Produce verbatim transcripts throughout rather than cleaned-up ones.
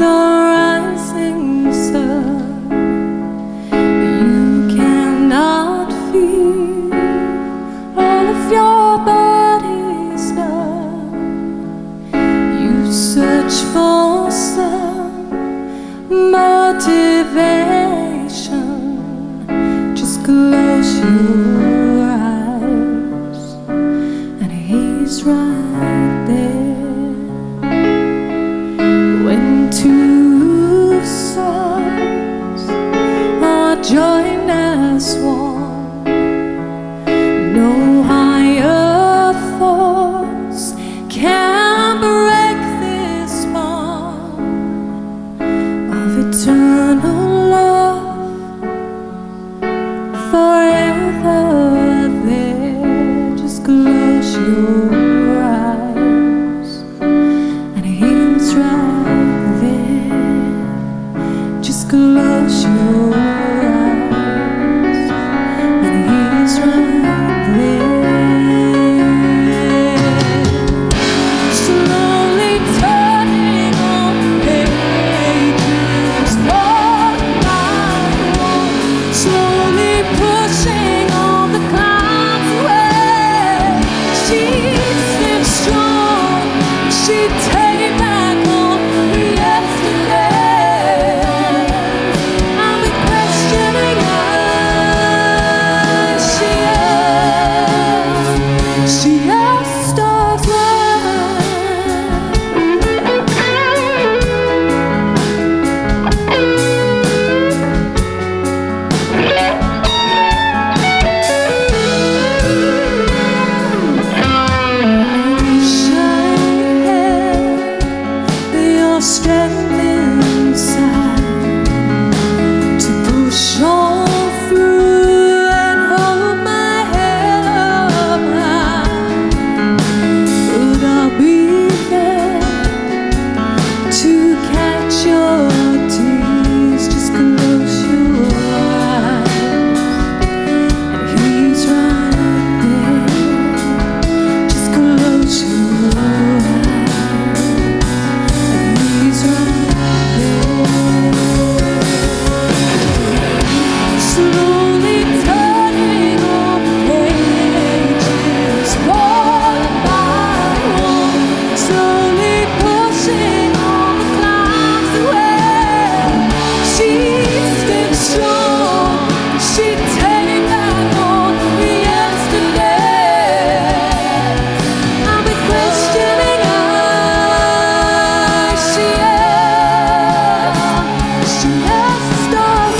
the rising sun. You cannot feel all of your body's love. You search for some motivation. Just close your eyes and he's right there. When two souls are joined as one, no higher force can break this bond of eternal love, forever there. Just close your eyes and he's right there. Just close your eyes and he's right there. Slowly turning on pages, one by one, slowly pushing all the clouds away. She stands strong, she take back on yesterday. I'll be questioning her. She is, she is stars strength inside to push on through and hold my head up high. Would I be there to catch your tears? Just close your eyes and he's right there. Just close your eyes. He's right there. Slowly turning on pages, one by one, slowly pushing all the clouds away. She stands strong, she take back on yesterday. I'll be questioning her. She She has stars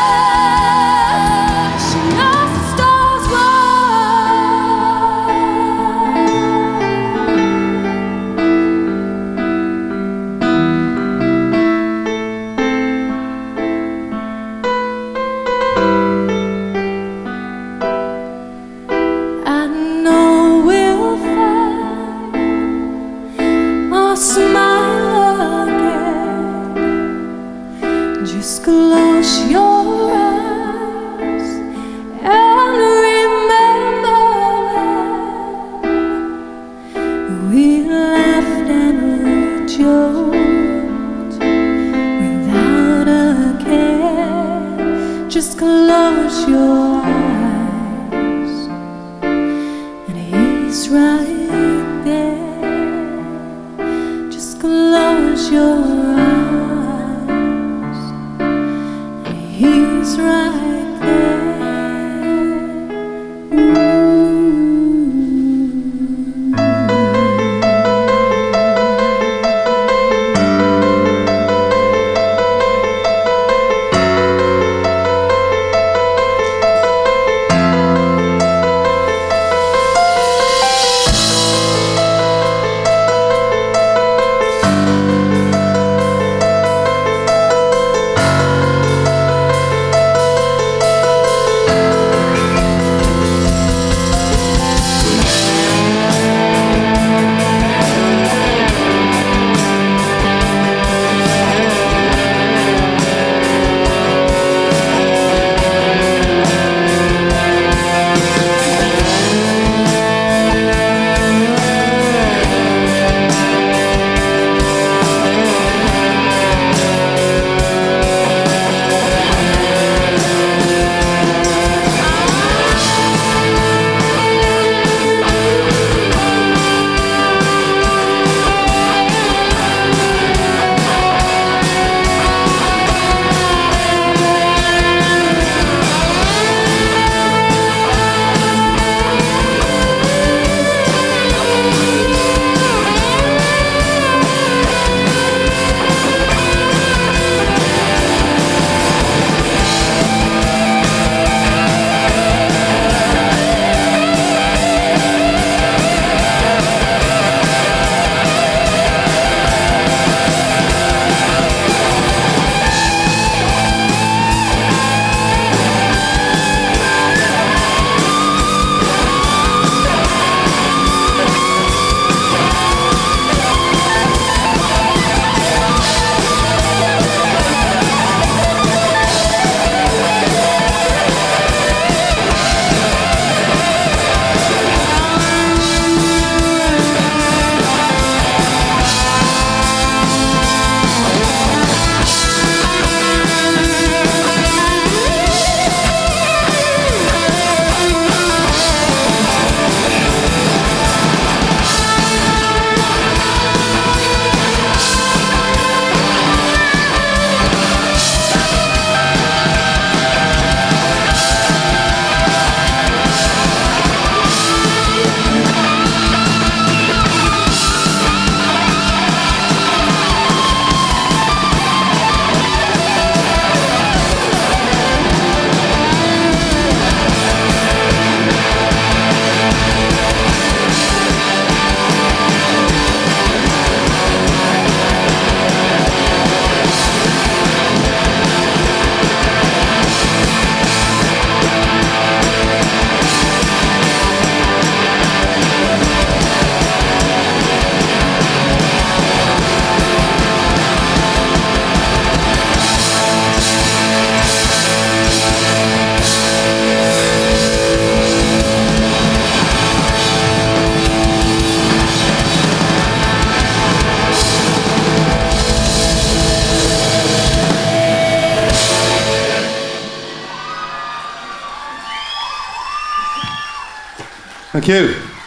stars were right there. Just close your eyes. He's right there. Ooh. Thank you.